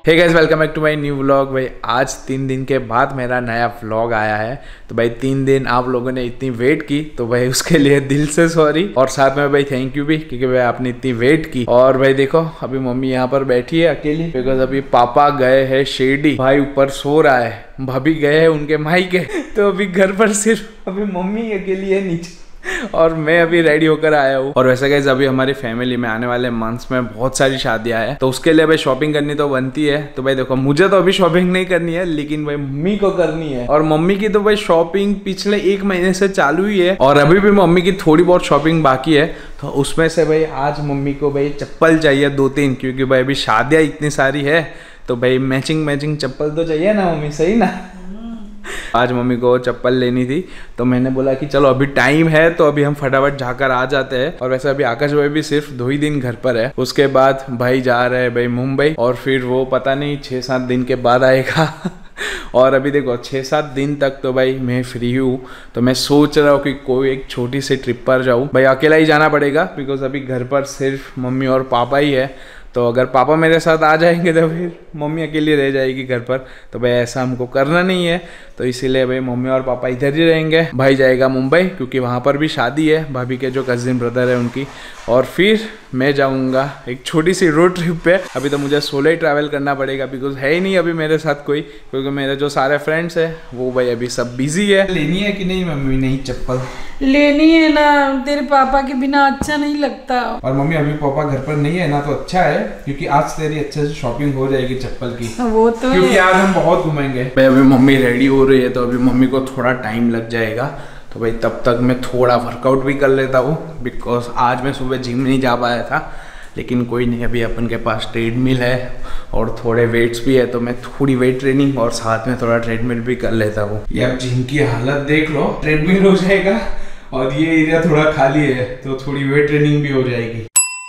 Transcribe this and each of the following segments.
Hey guys, welcome back to my new vlog. भाई आज 3 दिन के बाद मेरा नया व्लॉग आया है। तो भाई 3 दिन आप लोगों ने इतनी वेट की, तो भाई उसके लिए दिल से सॉरी। और साथ में भाई थैंक यू भी, क्योंकि भाई आपने इतनी वेट की। और भाई देखो अभी मम्मी यहाँ पर बैठी है अकेली, बिकॉज अभी पापा गए हैं शिरडी, भाई ऊपर सो रहा है, भाभी गए हैं उनके मायके। तो अभी घर पर सिर्फ अभी मम्मी अकेली है नीचे और मैं अभी रेडी होकर आया हूँ। और वैसे गाइस अभी हमारी फैमिली में आने वाले मंथ्स में बहुत सारी शादियां हैं, तो उसके लिए भाई शॉपिंग करनी तो बनती है। तो भाई देखो मुझे तो अभी शॉपिंग नहीं करनी है, लेकिन भाई मम्मी को करनी है। और मम्मी की तो भाई शॉपिंग पिछले 1 महीने से चालू ही है, और अभी भी मम्मी की थोड़ी बहुत शॉपिंग बाकी है। तो उसमें से भाई आज मम्मी को भाई चप्पल चाहिए 2-3, क्योंकि भाई अभी शादियां इतनी सारी है, तो भाई मैचिंग चप्पल तो चाहिए ना मम्मी, सही ना। आज मम्मी को चप्पल लेनी थी, तो मैंने बोला कि चलो अभी टाइम है तो अभी हम फटाफट जाकर आ जाते हैं। और वैसे अभी आकाश भाई भी सिर्फ 2 ही दिन घर पर है, उसके बाद भाई जा रहे हैं भाई मुंबई, और फिर वो पता नहीं 6-7 दिन के बाद आएगा। और अभी देखो 6-7 दिन तक तो भाई मैं फ्री हूँ, तो मैं सोच रहा हूँ कि कोई एक छोटी सी ट्रिप पर जाऊँ। भाई अकेला ही जाना पड़ेगा, बिकॉज अभी घर पर सिर्फ मम्मी और पापा ही है। तो अगर पापा मेरे साथ आ जाएंगे तो फिर मम्मी अकेली रह जाएगी घर पर, तो भाई ऐसा हमको करना नहीं है। तो इसीलिए भाई मम्मी और पापा इधर ही रहेंगे, भाई जाएगा मुंबई, क्योंकि वहाँ पर भी शादी है भाभी के जो कजिन ब्रदर है उनकी। और फिर मैं जाऊँगा एक छोटी सी रोड ट्रिप पे। अभी तो मुझे सोलो ही ट्रैवल करना पड़ेगा, बिकॉज है ही नहीं अभी मेरे साथ कोई, क्योंकि मेरे जो सारे फ्रेंड्स है वो भाई अभी सब बिजी है। लेनी है कि नहीं मम्मी नई चप्पल? लेनी है ना, तेरे पापा के बिना अच्छा नहीं लगता। और मम्मी अभी पापा घर पर नहीं है ना, तो अच्छा है, क्योंकि आज तेरी अच्छे से शॉपिंग हो जाएगी चप्पल की। वो तो क्योंकि है। आज हम बहुत घूमेंगे। भाई अभी मम्मी रेडी हो रही है, तो अभी मम्मी को थोड़ा टाइम लग जाएगा। तो भाई तब तक मैं थोड़ा वर्कआउट भी कर लेता हूँ, बिकॉज आज मैं सुबह जिम नहीं जा पाया था। लेकिन कोई नहीं, अभी अपन के पास ट्रेडमिल है और थोड़े वेट्स भी है, तो मैं थोड़ी वेट ट्रेनिंग और साथ में थोड़ा ट्रेडमिल भी कर लेता हूँ। ये अब जिम की हालत देख लो, ट्रेडमिल हो जाएगा और ये एरिया थोड़ा खाली है, तो थोड़ी वेट ट्रेनिंग भी हो जाएगी।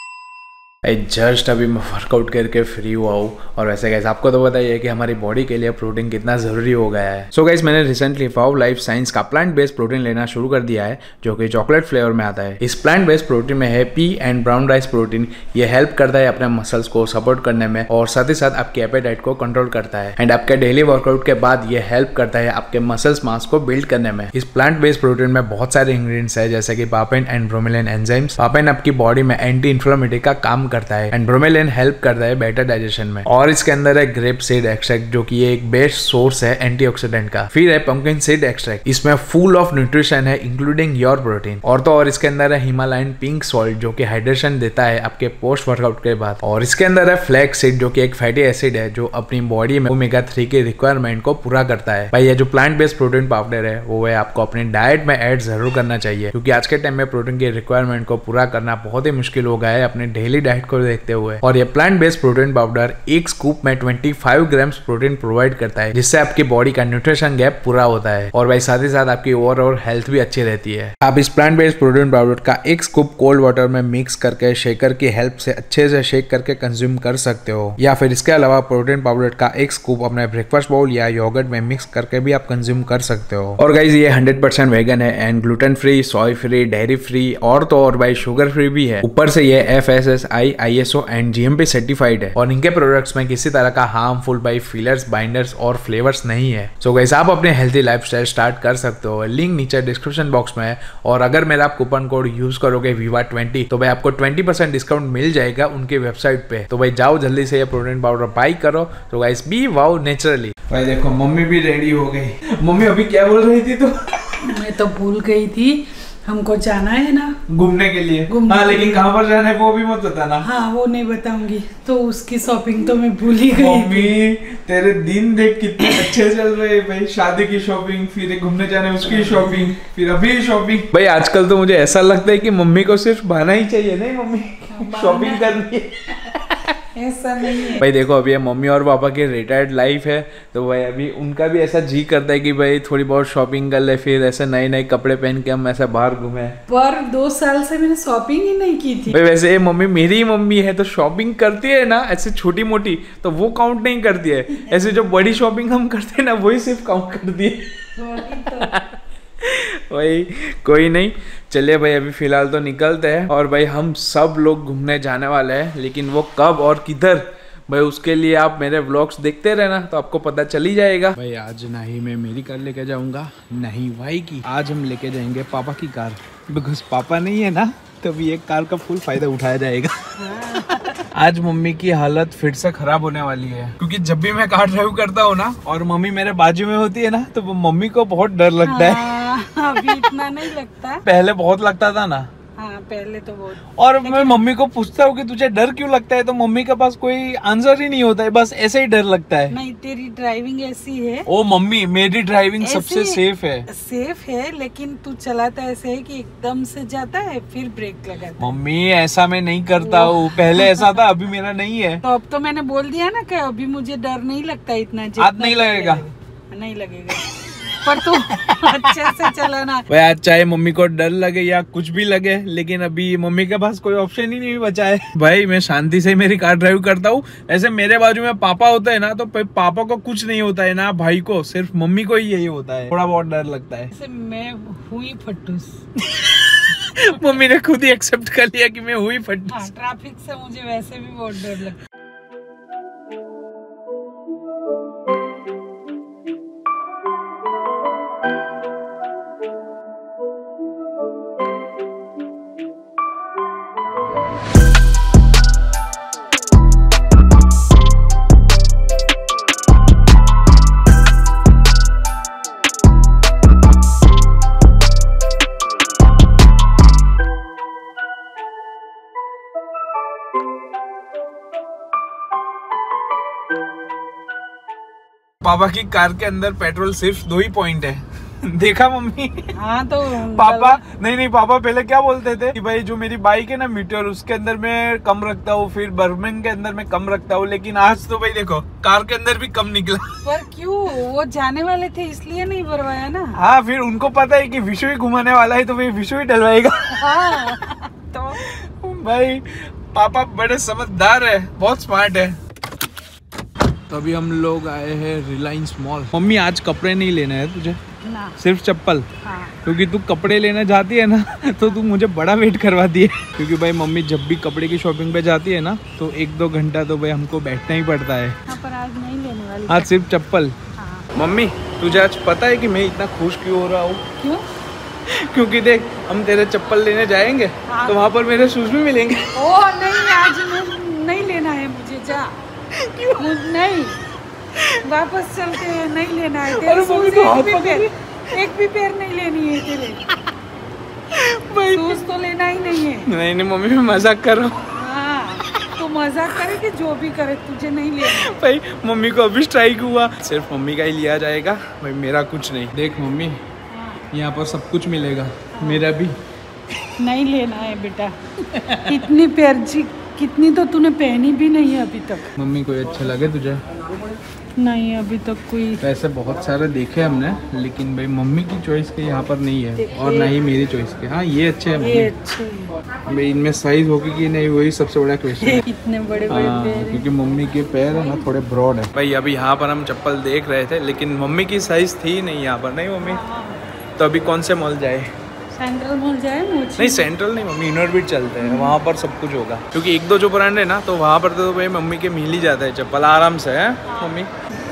जस्ट अभी मैं वर्कआउट करके फ्री हुआ हूँ। और वैसे गाइस आपको तो पता ही है कि हमारी बॉडी के लिए प्रोटीन कितना जरूरी हो गया है। सो गाइस मैंने रिसेंटली फाव लाइफ साइंस का प्लांट बेस्ड प्रोटीन लेना शुरू कर दिया है, जो कि चॉकलेट फ्लेवर में आता है। इस प्लांट बेस्ड प्रोटीन में है pea and brown rice protein. ये हेल्प करता है अपने मसल्स को सपोर्ट करने में, और साथ ही साथ आपके एपेटाइट को कंट्रोल करता है। एंड आपके डेली वर्कआउट के बाद ये हेल्प करता है आपके मसल्स मास को बिल्ड करने में। इस प्लांट बेस्ड प्रोटीन में बहुत सारे इंग्रेडिएंट्स है, जैसे कि papain and bromelain enzymes. Papain आपकी बॉडी में एंटी इंफ्लेमेटरी का काम करता है, एंड ब्रोमेलिन हेल्प करता है बेटर डाइजेशन में। और इसके अंदर है ग्रेप सीड एक्सट्रैक्ट, जो कि एक बेस्ट सोर्स है एंटीऑक्सीडेंट का। फिर है पंपकिन सीड एक्सट्रैक्ट, इसमें फुल ऑफ न्यूट्रिशन है इंक्लूडिंग योर प्रोटीन। और तो और इसके अंदर है हिमालयन पिंक सॉल्ट, जो कि हाइड्रेशन देता है आपके पोस्ट वर्कआउट के बाद। और इसके अंदर है फ्लैक्स सीड, जो कि एक फैटी एसिड है, जो अपनी बॉडी में ओमेगा 3 के रिक्वायरमेंट को पूरा करता है। भाई ये जो प्लांट बेस्ड प्रोटीन पाउडर है, वो है आपको अपनी डाइट में ऐड जरूर करना चाहिए, क्योंकि आज के टाइम में प्रोटीन की रिक्वायरमेंट को पूरा करना बहुत ही मुश्किल हो गया है अपने डेली डाइट को देखते हुए। और ये प्लांट बेस्ड प्रोटीन पाउडर एक स्कूप में 25 ग्राम्स प्रोटीन प्रोवाइड करता है, जिससे आपकी बॉडी का न्यूट्रिशन गैप पूरा होता है। और भाई साथ ही साथ आपकी ओवरऑल हेल्थ भी अच्छी रहती है। आप इस प्लांट बेस्ड प्रोटीन पाउडर का एक स्कूप कोल्ड वाटर में मिक्स करके शेकर की हेल्प से अच्छे से शेक करके कंज्यूम कर सकते हो, या फिर इसके अलावा प्रोटीन पाउडर का एक स्कूप अपने ब्रेकफास्ट बाउल या योगर्ट में मिक्स करके भी आप कंज्यूम कर सकते हो। और गाइस ये 100% वेगन है, and gluten free, soy free, dairy free, और तो और भाई शुगर फ्री भी है। ऊपर से ये FSSAI, ISO and GMP certified है, और इनके प्रोडक्ट्स में किसी तरह का हार्मफुल भाई फिलर्स, बाइंडर्स और फ्लेवर्स नहीं है। सो गाइस आप अपने हेल्थी लाइफस्टाइल स्टार्ट कर सकते हो, लिंक नीचे डिस्क्रिप्शन बॉक्स में है। और अगर मेरा आप कूपन कोड यूज करोगे VIVA20, तो भाई आपको 20% डिस्काउंट मिल जाएगा उनके वेबसाइट पे। तो भाई जाओ जल्दी से ये प्रोटीन पाउडर बाई करो। तो गाइस बी वाओ नेचुरली। भाई देखो मम्मी भी रेडी हो गई। मम्मी अभी क्या बोल रही थी? तो मैं तो भूल गई थी, हमको जाना है ना घूमने के लिए। हाँ, लेकिन कहाँ पर जाना है वो भी मत बताना। हाँ वो नहीं बताऊंगी, तो उसकी शॉपिंग तो मैं भूल ही गई। मम्मी तेरे दिन देख कितने अच्छे चल रहे हैं भाई। शादी की शॉपिंग, फिर घूमने जाने उसकी शॉपिंग, फिर अभी शॉपिंग। भाई आजकल तो मुझे ऐसा लगता है कि मम्मी को सिर्फ बहाना ही चाहिए, नहीं मम्मी शॉपिंग करनी है। ऐसा नहीं है भाई देखो अभी मम्मी और पापा की रिटायर्ड लाइफ है, तो भाई अभी उनका भी ऐसा जी करता है कि भाई थोड़ी बहुत शॉपिंग कर ले, फिर ऐसे नए नए कपड़े पहन के हम ऐसा बाहर घूमे। पर 2 साल से मैंने शॉपिंग ही नहीं की थी। भाई वैसे मम्मी मेरी मम्मी है, तो शॉपिंग करती है ना ऐसे छोटी मोटी, तो वो काउंट नहीं करती है। ऐसे जो बड़ी शॉपिंग हम करते हैं ना, वही सिर्फ काउंट करती है। भाई कोई नहीं, चलिए भाई अभी फिलहाल तो निकलते हैं। और भाई हम सब लोग घूमने जाने वाले हैं, लेकिन वो कब और किधर भाई उसके लिए आप मेरे व्लॉग्स देखते रहना तो आपको पता चल ही जाएगा। भाई आज ना ही मैं मेरी कार लेके जाऊंगा ना ही भाई की, आज हम लेके जाएंगे पापा की कार, बिकॉज पापा नहीं है ना तो भी एक कार का फुल फायदा उठाया जाएगा। आज मम्मी की हालत फिर से खराब होने वाली है, क्योंकि जब भी मैं कार ड्राइव करता हूँ ना और मम्मी मेरे बाजू में होती है ना तो मम्मी को बहुत डर लगता है। अभी इतना नहीं लगता, पहले बहुत लगता था ना। हाँ पहले तो बहुत। और मैं मम्मी को पूछता हूँ कि तुझे डर क्यों लगता है, तो मम्मी के पास कोई आंसर ही नहीं होता है, बस ऐसे ही डर लगता है। नहीं, तेरी ड्राइविंग ऐसी है। ओ मम्मी मेरी ड्राइविंग सबसे सेफ है। सेफ है, लेकिन तू चलाता ऐसे है कि एकदम से जाता है फिर ब्रेक लगाता है। मम्मी ऐसा मैं नहीं करता हूँ, पहले ऐसा था, अभी मेरा नहीं है। तो अब तो मैंने बोल दिया ना कि अभी मुझे डर नहीं लगता इतना। हाथ नहीं लगेगा? नहीं लगेगा, पर तू अच्छे से चलाना। भाई आज चाहे मम्मी को डर लगे या कुछ भी लगे, लेकिन अभी मम्मी के पास कोई ऑप्शन ही नहीं बचा है। भाई मैं शांति से मेरी कार ड्राइव करता हूँ। ऐसे मेरे बाजू में पापा होते हैं ना तो पापा को कुछ नहीं होता है ना, भाई को, सिर्फ मम्मी को ही यही होता है, थोड़ा बहुत डर लगता है। जैसे मैं हुई फट्टूस। मम्मी ने खुद ही एक्सेप्ट कर लिया कि मैं हुई फट्टूस। हाँ, ट्रैफिक से मुझे वैसे भी बहुत डर लगता है। पापा की कार के अंदर पेट्रोल सिर्फ 2 ही पॉइंट है। देखा मम्मी? हाँ तो पापा नहीं पापा पहले क्या बोलते थे कि भाई जो मेरी बाइक है ना मीटर, उसके अंदर मैं कम रखता हूँ, फिर बर्मिंग के अंदर मैं कम रखता हूँ, लेकिन आज तो भाई देखो कार के अंदर भी कम निकला। पर क्यों? वो जाने वाले थे इसलिए नहीं भरवाया ना। हाँ, फिर उनको पता है कि विशु ही घुमाने वाला है तो भाई विशु ही डलवाएगा। हाँ, तो भाई पापा बड़े समझदार है, बहुत स्मार्ट है। तो अभी हम लोग आए हैं रिलायंस मॉल। मम्मी आज कपड़े नहीं लेने हैं तुझे ना, सिर्फ चप्पल। हाँ। क्योंकि तू कपड़े लेने जाती है ना तो तू मुझे बड़ा वेट करवाती है। क्योंकि भाई मम्मी जब भी कपड़े की शॉपिंग पे जाती है ना तो 1-2 घंटा तो भाई हमको बैठना ही पड़ता है। हाँ, पर आज नहीं लेने वाली। आज सिर्फ चप्पल। हाँ। मम्मी तुझे आज पता है कि मैं इतना खुश क्यों हो रहा हूँ? क्यों? क्योंकि देख हम तेरे चप्पल लेने जाएंगे हाँ। तो वहाँ पर मेरे शूज भी मिलेंगे। ओ नहीं, आज नहीं लेना है मुझे, जा। क्यों? नहीं, वापस चलते हैं, नहीं लेना है तेरे। अरे मम्मी तो हाथ पकड़, एक भी पैर नहीं लेनी है तेरे। शूज तो लेना ही नहीं है। नहीं मम्मी मैं मजाक कर रहा हूँ। हाँ, तो मजाक करे कि जो भी करे, तुझे नहीं लेना। भाई मम्मी को अभी स्ट्राइक हुआ, सिर्फ मम्मी का ही लिया जाएगा भाई, मेरा कुछ नहीं। देख मम्मी, यहाँ पर सब कुछ मिलेगा, मेरा भी नहीं लेना है बेटा। इतनी पैर कितनी तो तूने पहनी भी नहीं है अभी तक। मम्मी कोई अच्छा लगे तुझे? नहीं, अभी तक कोई। वैसे बहुत सारे देखे हमने, लेकिन भाई मम्मी की चॉइस के यहाँ पर नहीं है और ना ही मेरी चॉइस के। हाँ ये अच्छे हैं ये अच्छे हैं। भाई, इनमें साइज होगी कि नहीं वही सबसे बड़ा क्वेश्चन है। इतने बड़े बड़े पैर, क्योंकि मम्मी के पैर है ना थोड़े ब्रॉड है। भाई अभी यहाँ पर हम चप्पल देख रहे थे, लेकिन मम्मी की साइज थी नहीं यहाँ पर। नहीं मम्मी, तो अभी कौन से मॉल जाए? सेंट्रल मॉल जाए? नहीं सेंट्रल नहीं मम्मी, इनर बीट चलते हैं, वहाँ पर सब कुछ होगा। क्योंकि 1-2 जो ब्रांड है ना तो वहाँ पर तो भाई मम्मी के मिल ही जाता है चप्पल आराम से, है मम्मी।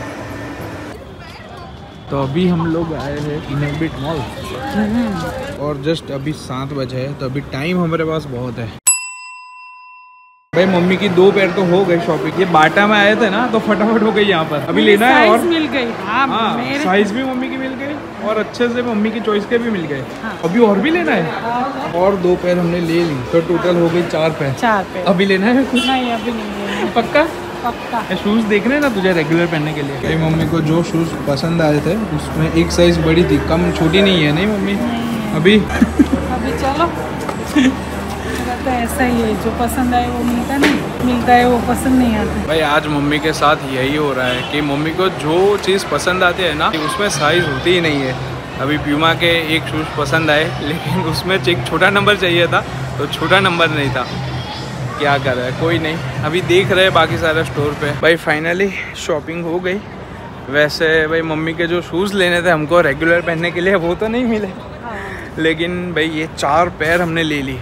तो अभी हम लोग आए हैं इनर बीट मॉल और जस्ट अभी 7 बजे है, तो अभी टाइम हमारे पास बहुत है। भाई मम्मी की 2 पैर तो हो गई शॉपिंग। ये बाटा में आए थे ना तो फटाफट हो गई यहाँ पर। अभी लेना है और मिल गई। हाँ, साइज भी मम्मी की मिल गई और अच्छे से मम्मी की चॉइस के भी मिल गए। हाँ। अभी और भी लेना है और 2 पैर हमने ले ली तो टोटल हो गई 4 पैर। 4 पैर अभी लेना है कुछ? नहीं, अभी नहीं लेना। पक्का? पक्का। शूज देखने ना तुझे रेगुलर पहनने के लिए। भाई मम्मी को जो शूज पसंद आए थे उसमें एक साइज बड़ी थी, कम छोटी नहीं है। नहीं मम्मी अभी चलो तो ऐसा ही है, जो पसंद आए वो मिलता है, वो पसंद नहीं आता। भाई आज मम्मी के साथ यही हो रहा है कि मम्मी को जो चीज़ पसंद आती है ना उसमें साइज होती ही नहीं है। अभी प्यूमा के एक शूज़ पसंद आए, लेकिन उसमें एक छोटा नंबर चाहिए था तो छोटा नंबर नहीं था। क्या कर रहा है, कोई नहीं, अभी देख रहे हैं बाकी सारे स्टोर पे। भाई फाइनली शॉपिंग हो गई। वैसे भाई मम्मी के जो शूज़ लेने थे हमको रेगुलर पहनने के लिए वो तो नहीं मिले, लेकिन भाई ये 4 पैर हमने ले ली।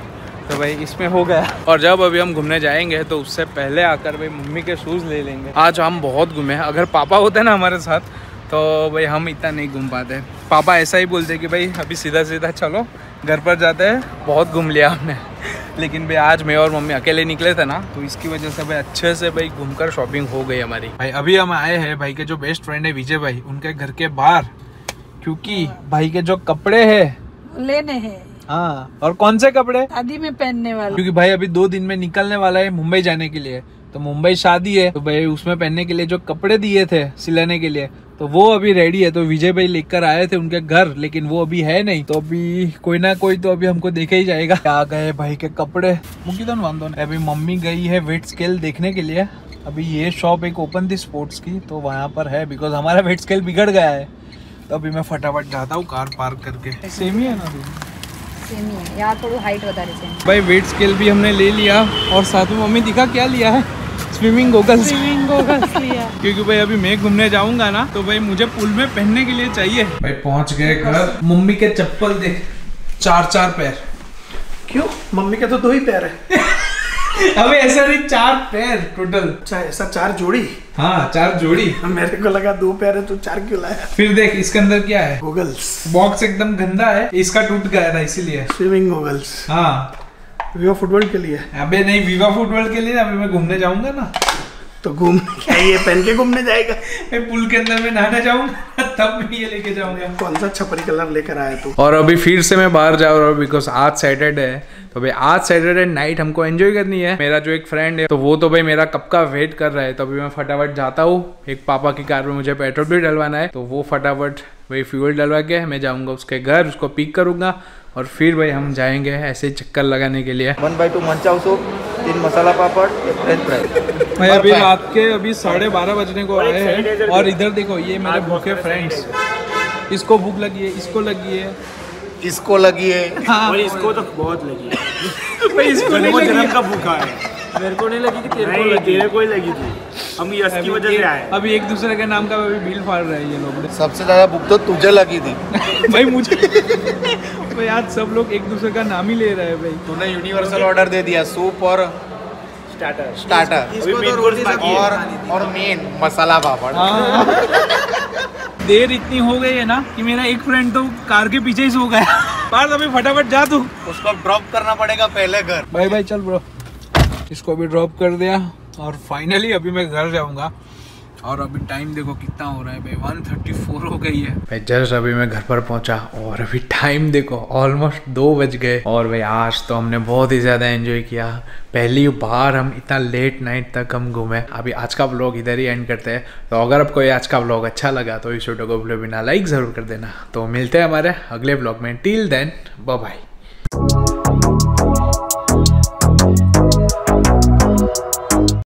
तो भाई इसमें हो गया। और जब अभी हम घूमने जाएंगे तो उससे पहले आकर भाई मम्मी के शूज़ ले लेंगे। आज हम बहुत घूमे, अगर पापा होते ना हमारे साथ तो भाई हम इतना नहीं घूम पाते। पापा ऐसा ही बोलते कि भाई अभी सीधा सीधा चलो घर पर जाते हैं, बहुत घूम लिया हमने। लेकिन भाई आज मैं और मम्मी अकेले निकले थे ना, तो इसकी वजह से भाई अच्छे से भाई घूमकर शॉपिंग हो गई हमारी। भाई अभी हम आए हैं भाई के जो बेस्ट फ्रेंड है विजय भाई, उनके घर के बाहर, क्योंकि भाई के जो कपड़े हैं लेने हैं। हाँ, और कौन से कपड़े? शादी में पहनने वाले। क्योंकि भाई अभी 2 दिन में निकलने वाला है मुंबई जाने के लिए, तो मुंबई शादी है, तो भाई उसमें पहनने के लिए जो कपड़े दिए थे सिलाने के लिए, तो वो अभी रेडी है। तो विजय भाई लेकर आए थे उनके घर, लेकिन वो अभी है नहीं, तो अभी कोई ना कोई तो अभी हमको देखे ही जाएगा। आ गए भाई के कपड़े, मुझे तो बांधो। अभी मम्मी गई है वेट स्केल देखने के लिए। अभी ये शॉप एक ओपन थी स्पोर्ट्स की, तो वहाँ पर है, बिकॉज हमारा वेट स्केल बिगड़ गया है। तो अभी मैं फटाफट जाता हूँ कार पार्क करके। सेम ही है ना? सेम ही है यार, थोड़ी हाइट बता रही है। भाई वेट स्केल भी हमने ले लिया, और साथ में मम्मी दिखा क्या लिया है? स्विमिंग गोगल्स लिया। क्योंकि भाई अभी मैं घूमने जाऊंगा ना, तो भाई मुझे पूल में पहनने के लिए चाहिए। भाई पहुंच गए घर। मम्मी के चप्पल देख, 4 पैर। क्यों? मम्मी के तो 2 ही पैर है। अबे ऐसा नहीं, 4 पैर टोटल। अच्छा, ऐसा 4 जोड़ी? हाँ 4 जोड़ी। मेरे को लगा 2 पैर है तो 4 क्यों लाया? फिर देख इसके अंदर क्या है? गोगल्स। बॉक्स एकदम गंदा है, इसका टूट गया था इसीलिए। Swimming goggles. हाँ, विवा फुटबॉल के लिए? अबे नहीं, विवा फुटबॉल के लिए। अभी मैं घूमने जाऊंगा ना, तो घूम क्या ये पहन के घूमने जाएगा? मैं पुल के अंदर में नहाने जाऊंगा, तब मैं ये लेके जाऊंगा। कौन सा छपरी कलर लेकर आया तू? और अभी फिर से मैं बाहर जा रहा हूँ, बिकॉज आज सैटरडे है। तो भाई आज सैटरडे नाइट हमको एंजॉय करनी है। मेरा जो एक फ्रेंड है, तो वो तो भाई मेरा कब का वेट कर रहा है। तो अभी मैं फटाफट जाता हूँ, एक पापा की कार में मुझे पेट्रोल भी डलवाना है, तो वो फटाफट भाई फ्यूल डलवा के मैं जाऊँगा उसके घर, उसको पिक करूँगा, और फिर भाई हम जाएंगे ऐसे चक्कर लगाने के लिए। 1/2 manchow soup, 3 masala papad, 1 French fry. भाई अभी रात के अभी 12:30 बजने को आए हैं, और इधर देखो ये मेरे भूखे फ्रेंड्स, इसको भूख लगी है, इसको लगी है, इसको लगी है, हाँ, और इसको तो बहुत लगी है। भाई इसको नहीं लगी जन्म का भूखा है। मेरे को नहीं लगी कि तेरे को ही लगी थी। हम यश की वजह से आए। अभी एक दूसरे के नाम का अभी बिल फाड़ रहे हैं ये लोग। सबसे ज्यादा भूख तो तुझे लगी थी। भाई मुझे भाई आज सब लोग एक दूसरे का नाम ही ले रहे हैं भाई। तूने यूनिवर्सल ऑर्डर दे दिया, सूप और स्टार्टर और मेन मसाला पापड़। हाँ। देर इतनी हो गई है ना कि मेरा एक फ्रेंड तो कार के पीछे ही सो गया। पार्थ अभी फटाफट जा तू, उसको ड्रॉप करना पड़ेगा पहले घर। भाई चल ब्रो, इसको भी ड्रॉप कर दिया, और फाइनली अभी मैं घर जाऊंगा। और अभी टाइम देखो कितना हो रहा है भाई, 1:34 हो गई है भाई। जस्ट अभी मैं घर पर पहुंचा, और अभी टाइम देखो ऑलमोस्ट 2 बज गए। और भाई आज तो हमने बहुत ही ज़्यादा एंजॉय किया, पहली बार हम इतना लेट नाइट तक हम घूमे। अभी आज का व्लॉग इधर ही एंड करते हैं। तो अगर आपको ये आज का व्लॉग अच्छा लगा तो इस वीडियो को भूले बिना लाइक ज़रूर कर देना। तो मिलते हैं हमारे अगले व्लॉग में, टिल देन बाय बाय।